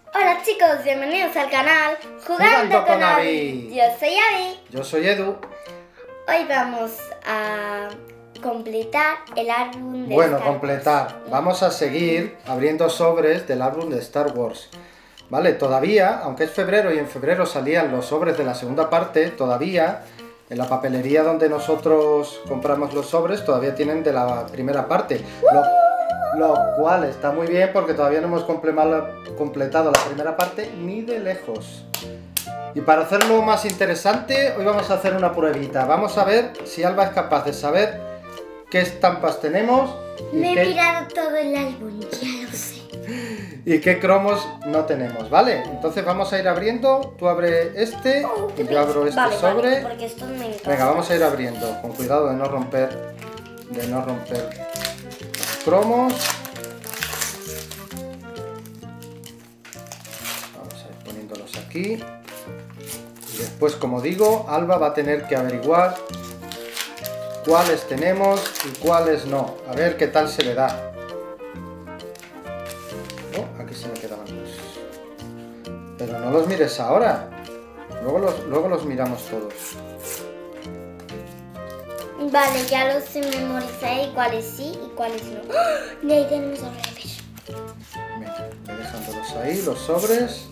Hola chicos, bienvenidos al canal Jugando con Abby. Yo soy Abby. Yo soy Edu. Hoy vamos a completar el álbum de Bueno, Star completar. Wars. Vamos a seguir abriendo sobres del álbum de Star Wars. Vale, todavía, aunque es febrero y en febrero salían los sobres de la segunda parte, todavía en la papelería donde nosotros compramos los sobres todavía tienen de la primera parte. Lo cual está muy bien porque todavía no hemos completado la primera parte ni de lejos. Y para hacerlo más interesante, hoy vamos a hacer una pruebita. Vamos a ver si Alba es capaz de saber qué estampas tenemos Me he mirado todo el álbum, ya lo sé. y qué cromos no tenemos, ¿vale? Entonces vamos a ir abriendo. Tú abre este y yo abro este sobre. Vale, porque esto me encanta. Venga, vamos a ir abriendo, con cuidado de no romper los cromos. Vamos a ir poniéndolos aquí. Y después, como digo, Alba va a tener que averiguar cuáles tenemos y cuáles no. A ver qué tal se le da. Oh, aquí se me quedaban los. Pero no los mires ahora. Luego los miramos todos. Vale, ya los memoricé, cuáles sí y cuáles no. ¡Oh! Y ahí tenemos a revés. Venga, voy dejándolos ahí, los sobres.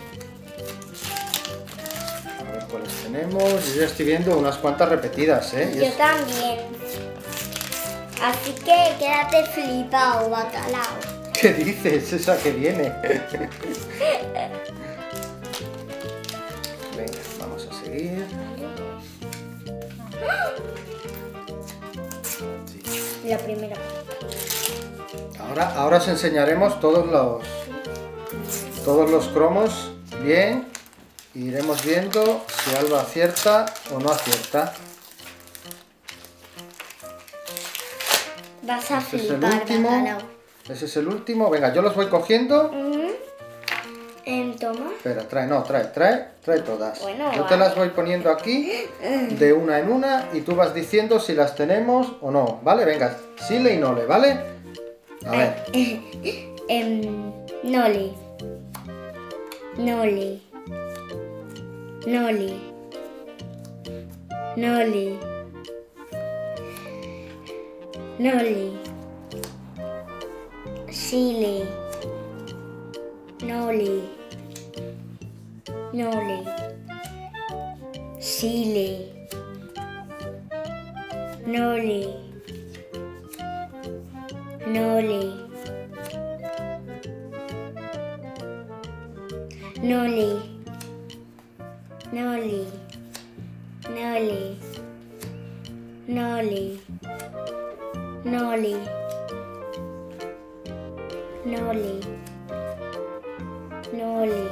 A ver cuáles tenemos. Yo ya estoy viendo unas cuantas repetidas, ¿eh? Yo también. Así que quédate flipado, bacalao. ¿Qué dices? Esa que viene. Venga, vamos a seguir. Sí. La primera. Ahora os enseñaremos todos los cromos bien. E iremos viendo si Alba acierta o no acierta. Vas a Este es el flipar, último. bacalao. Ese es el último. Venga, yo los voy cogiendo. Toma. Espera, trae todas. Bueno, yo te vale. las voy poniendo aquí de una en una y tú vas diciendo si las tenemos o no, ¿vale? Venga, sile y nole, ¿vale? A ver. Nole. Nole. Nole. Nole. Nole. Sile. Nole. Nole. Sile. Nole. Nole. Nole. Nole. Nole. Nole. Nole. Nole. Nole.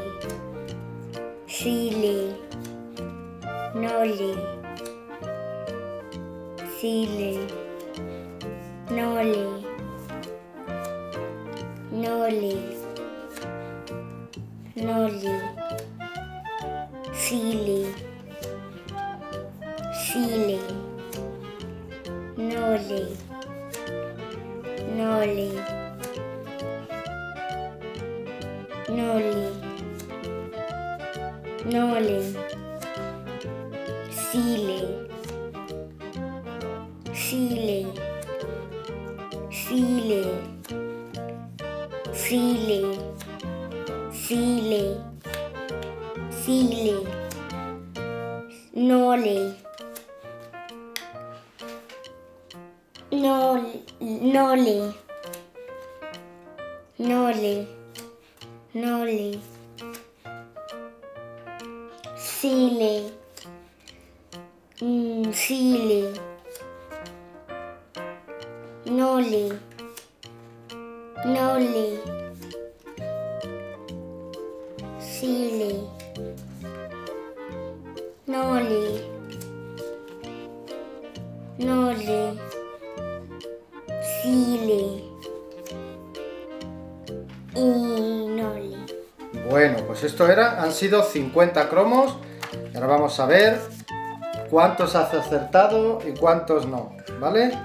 Sile. Nole. Sile. Nole. Nole. Nole. Sile. Sile. Nole. Nole. Nole. Nole. Sile. Sile. Sile. Sile. Sile. Sile. Nole. Nole. Nole. Nole. Nole. Sile. Sile. Nole. Nole. Sile. Nole. Nole. Sile. Y nole. Bueno, pues esto han sido 50 cromos. Y ahora vamos a ver cuántos has acertado y cuántos no, ¿vale?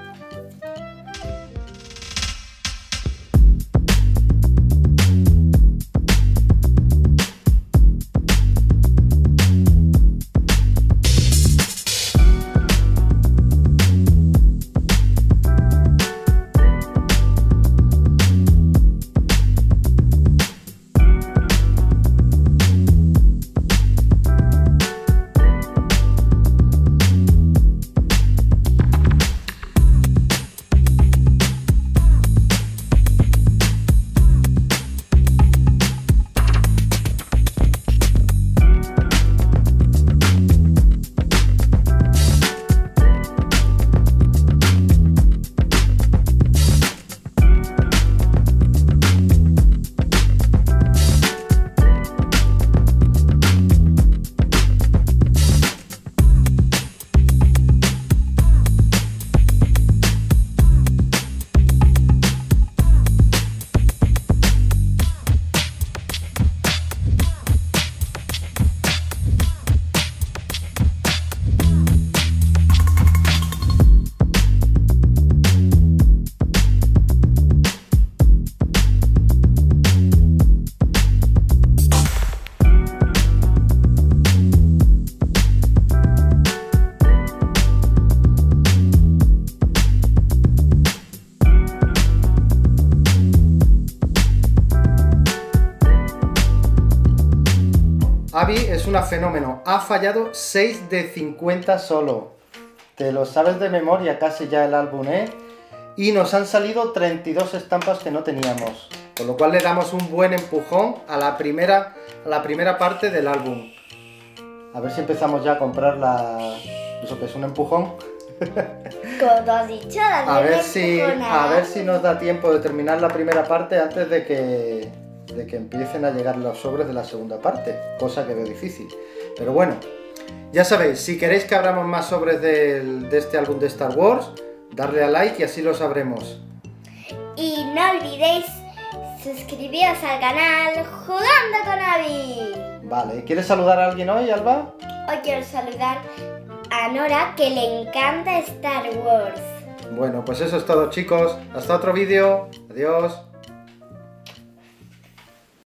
Abby es una fenómeno. Ha fallado 6 de 50 solo. Te lo sabes de memoria casi ya el álbum, ¿eh? Y nos han salido 32 estampas que no teníamos. Con lo cual le damos un buen empujón a la primera parte del álbum. A ver si empezamos ya a comprar eso que es un empujón. Como tú has dicho, A ver si nos da tiempo de terminar la primera parte antes de que empiecen a llegar los sobres de la segunda parte, cosa que veo difícil. Pero bueno, ya sabéis, si queréis que abramos más sobres de este álbum de Star Wars, darle a like y así lo sabremos. Y no olvidéis suscribiros al canal Jugando con Abby. Vale, ¿quieres saludar a alguien hoy, Alba? Hoy quiero saludar a Nora, que le encanta Star Wars. Bueno, pues eso es todo, chicos. Hasta otro vídeo. Adiós.